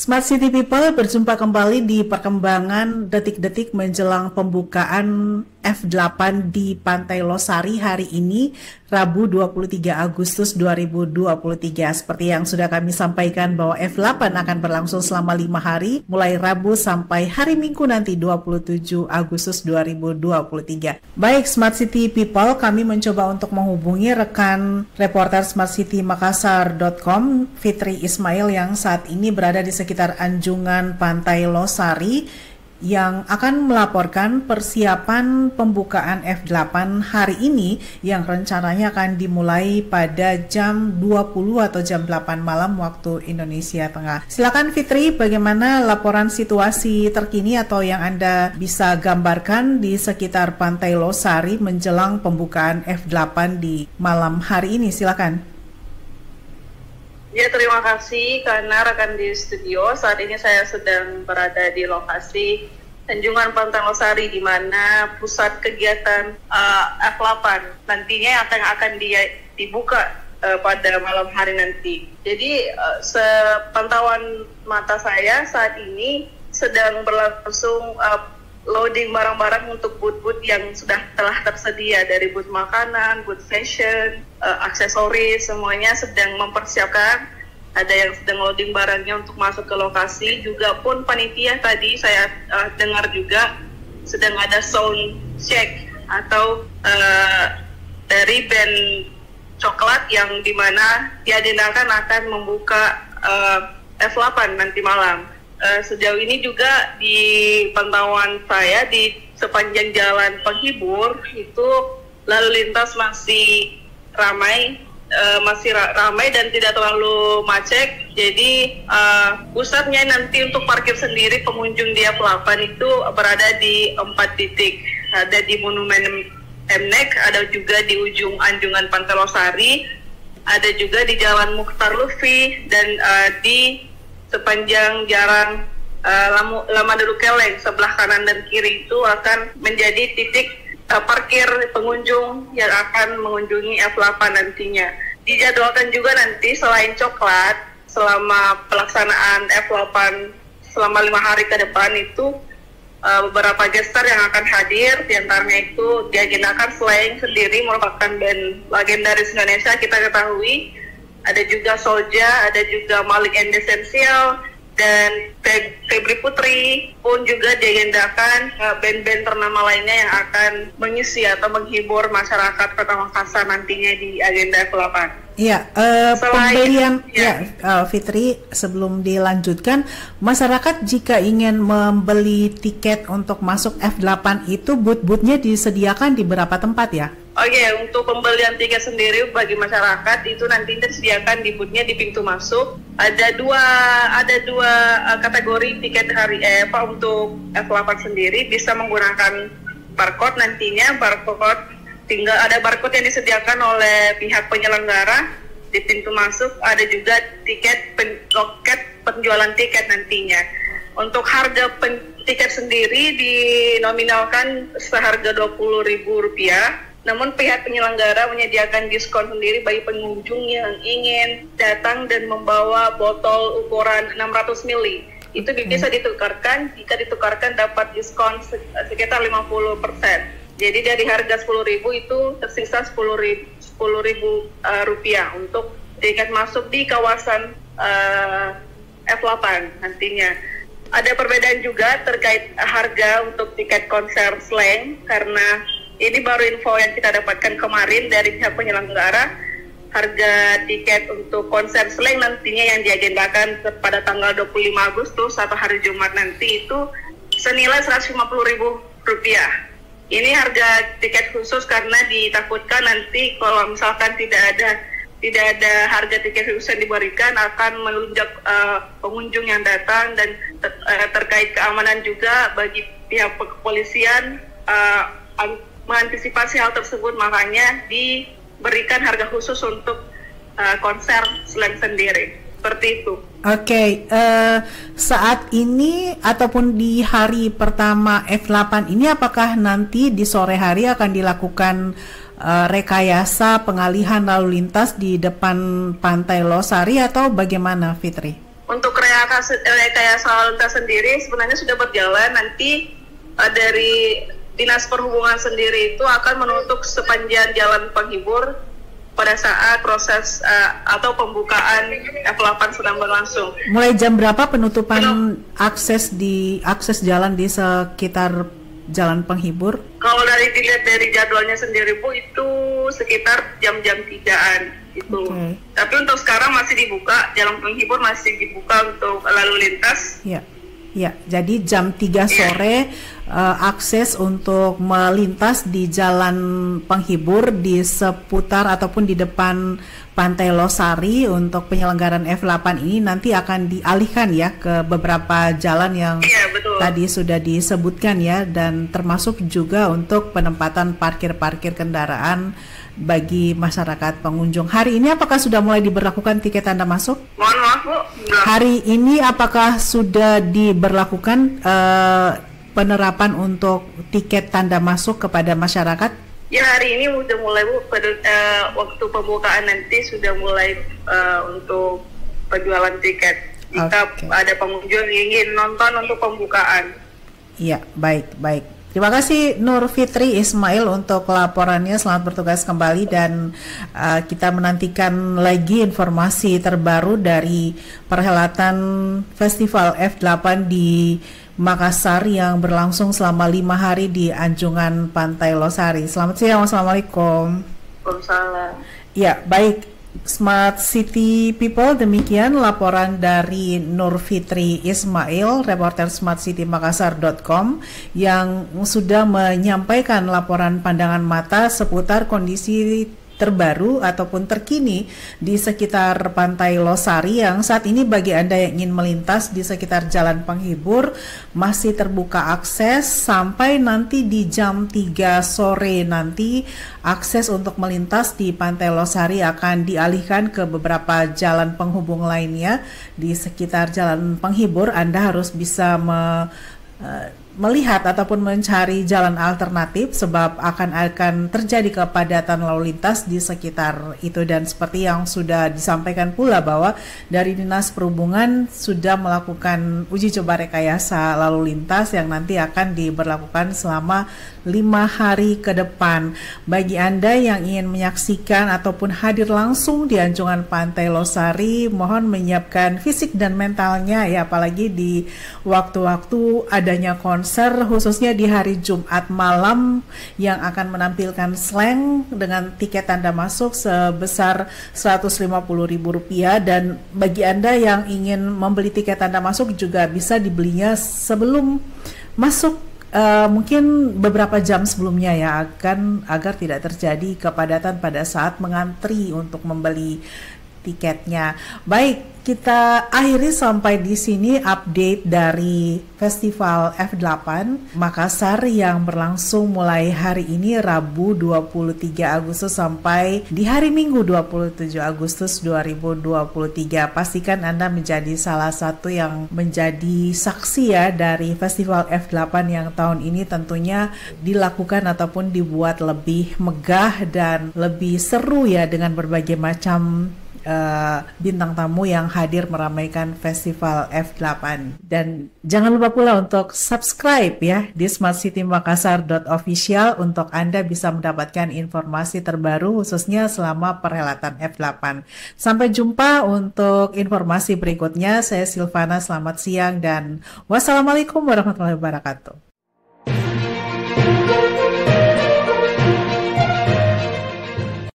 Smart City People berjumpa kembali di perkembangan detik-detik menjelang pembukaan F8 di Pantai Losari hari ini, Rabu 23 Agustus 2023. Seperti yang sudah kami sampaikan bahwa F8 akan berlangsung selama 5 hari, mulai Rabu sampai hari Minggu nanti 27 Agustus 2023. Baik Smart City People, kami mencoba untuk menghubungi rekan reporter Smart City Makassar.com, Fitri Ismail yang saat ini berada di sekitar anjungan Pantai Losari yang akan melaporkan persiapan pembukaan F8 hari ini yang rencananya akan dimulai pada jam 20 atau jam 8 malam waktu Indonesia Tengah. Silakan Fitri, bagaimana laporan situasi terkini atau yang Anda bisa gambarkan di sekitar Pantai Losari menjelang pembukaan F8 di malam hari ini? Silakan. Ya, terima kasih karena rekan di studio. Saat ini saya sedang berada di lokasi Anjungan Pantai Losari di mana pusat kegiatan F8 nantinya akan dibuka pada malam hari nanti. Jadi sepantauan mata saya saat ini sedang berlangsung loading barang-barang untuk booth-booth yang telah tersedia, dari booth makanan, booth fashion, aksesoris, semuanya sedang mempersiapkan. Ada yang sedang loading barangnya untuk masuk ke lokasi. Juga pun panitia tadi saya dengar juga sedang ada sound check atau dari band coklat yang dimana diagendakan akan membuka F8 nanti malam. Sejauh ini juga di pantauan saya di sepanjang jalan penghibur itu lalu lintas masih ramai dan tidak terlalu macet. Jadi pusatnya nanti untuk parkir sendiri pengunjung di F8 itu berada di 4 titik. Ada di Monumen MNEK, ada juga di ujung Anjungan Pantai Losari, ada juga di Jalan Mukhtar Lutfi, dan di sepanjang jalan Lamadelu Keleng sebelah kanan dan kiri itu akan menjadi titik parkir pengunjung yang akan mengunjungi F8 nantinya. Dijadwalkan juga nanti selain coklat, selama pelaksanaan F8 selama 5 hari ke depan itu beberapa gestar yang akan hadir. Diantaranya itu diagendakan selain sendiri merupakan band legendaris Indonesia kita ketahui. Ada juga Solja, ada juga Malik and Essential, dan Febri Putri pun juga diagendakan band-band ternama lainnya yang akan mengisi atau menghibur masyarakat Kota Makassar nantinya di agenda F8. Iya, pembelian Fitri, sebelum dilanjutkan, masyarakat jika ingin membeli tiket untuk masuk F8 itu booth-boothnya disediakan di berapa tempat ya? Oke, untuk pembelian tiket sendiri bagi masyarakat itu nanti disediakan di boothnya di pintu masuk. Ada dua kategori tiket untuk F8 sendiri, bisa menggunakan barcode nantinya. Tinggal ada barcode yang disediakan oleh pihak penyelenggara di pintu masuk. Ada juga loket penjualan tiket nantinya. Untuk harga tiket sendiri dinominalkan seharga Rp20.000. Namun pihak penyelenggara menyediakan diskon sendiri bagi pengunjung yang ingin datang dan membawa botol ukuran 600 ml. Itu bisa ditukarkan, jika ditukarkan dapat diskon sekitar 50%. Jadi dari harga Rp10.000 itu tersisa Rp10.000 untuk tiket masuk di kawasan F8 nantinya. Ada perbedaan juga terkait harga untuk tiket konser Slang, karena ini baru info yang kita dapatkan kemarin dari pihak penyelenggara. Harga tiket untuk konser Slang nantinya yang diagendakan pada tanggal 25 Agustus atau hari Jumat nanti itu senilai Rp150.000. Ini harga tiket khusus karena ditakutkan nanti kalau misalkan tidak ada harga tiket khusus yang diberikan akan melunjak pengunjung yang datang, dan terkait keamanan juga bagi pihak kepolisian mengantisipasi hal tersebut, makanya diberikan harga khusus untuk konser Slang sendiri. Seperti itu. Oke, saat ini ataupun di hari pertama F8 ini, apakah nanti di sore hari akan dilakukan rekayasa pengalihan lalu lintas di depan Pantai Losari atau bagaimana, Fitri? Untuk rekayasa lalu lintas sendiri sebenarnya sudah berjalan. Nanti dari Dinas Perhubungan sendiri itu akan menutup sepanjang jalan penghibur pada saat proses atau pembukaan F8 sedang berlangsung. Mulai jam berapa penutupan akses jalan di sekitar jalan penghibur? Kalau dilihat dari jadwalnya sendiri Bu, itu sekitar jam-jam 3-an itu. Okay. Tapi untuk sekarang masih dibuka, jalan penghibur masih dibuka untuk lalu lintas. Ya, ya. Jadi jam 3 sore akses untuk melintas di jalan penghibur di seputar ataupun di depan Pantai Losari untuk penyelenggaraan F8 ini nanti akan dialihkan ya ke beberapa jalan yang tadi sudah disebutkan ya, dan termasuk juga untuk penempatan parkir kendaraan bagi masyarakat pengunjung. Hari ini apakah sudah mulai diberlakukan tiket tanda masuk? Mohon maaf Bu. Hari ini apakah sudah diberlakukan penerapan untuk tiket tanda masuk kepada masyarakat? Ya, hari ini sudah mulai Bu, pada waktu pembukaan nanti sudah mulai untuk penjualan tiket. Jika ada pengunjung yang ingin nonton untuk pembukaan. Iya, baik. Terima kasih Nur Fitri Ismail untuk laporannya. Selamat bertugas kembali, dan kita menantikan lagi informasi terbaru dari perhelatan Festival F8 di Makassar yang berlangsung selama 5 hari di Anjungan Pantai Losari. Selamat siang, wassalamualaikum. Waalaikumsalam. Ya, baik. Smart City People, demikian laporan dari Nur Fitri Ismail, reporter smartcitymakassar.com, yang sudah menyampaikan laporan pandangan mata seputar kondisi terbaru ataupun terkini di sekitar Pantai Losari, yang saat ini bagi Anda yang ingin melintas di sekitar jalan penghibur masih terbuka akses sampai nanti di jam 3 sore nanti. Akses untuk melintas di Pantai Losari akan dialihkan ke beberapa jalan penghubung lainnya di sekitar jalan penghibur. Anda harus bisa melihat ataupun mencari jalan alternatif sebab akan terjadi kepadatan lalu lintas di sekitar itu. Dan seperti yang sudah disampaikan pula bahwa dari Dinas Perhubungan sudah melakukan uji coba rekayasa lalu lintas yang nanti akan diberlakukan selama 5 hari ke depan. Bagi Anda yang ingin menyaksikan ataupun hadir langsung di Anjungan Pantai Losari, mohon menyiapkan fisik dan mentalnya ya, apalagi di waktu-waktu adanya konser, khususnya di hari Jumat malam yang akan menampilkan slang dengan tiket tanda masuk sebesar Rp150.000. Dan bagi Anda yang ingin membeli tiket tanda masuk juga bisa dibelinya sebelum masuk, mungkin beberapa jam sebelumnya ya, agar tidak terjadi kepadatan pada saat mengantri untuk membeli tiketnya. Baik, kita akhiri sampai di sini update dari Festival F8 Makassar yang berlangsung mulai hari ini Rabu 23 Agustus sampai di hari Minggu 27 Agustus 2023. Pastikan Anda menjadi salah satu yang menjadi saksi ya dari Festival F8 yang tahun ini tentunya dilakukan ataupun dibuat lebih megah dan lebih seru ya, dengan berbagai macam bintang tamu yang hadir meramaikan Festival F8. Dan jangan lupa pula untuk subscribe ya di smartcitymakassar.official untuk Anda bisa mendapatkan informasi terbaru khususnya selama perhelatan F8. Sampai jumpa untuk informasi berikutnya. Saya Silvana, selamat siang dan wassalamualaikum warahmatullahi wabarakatuh.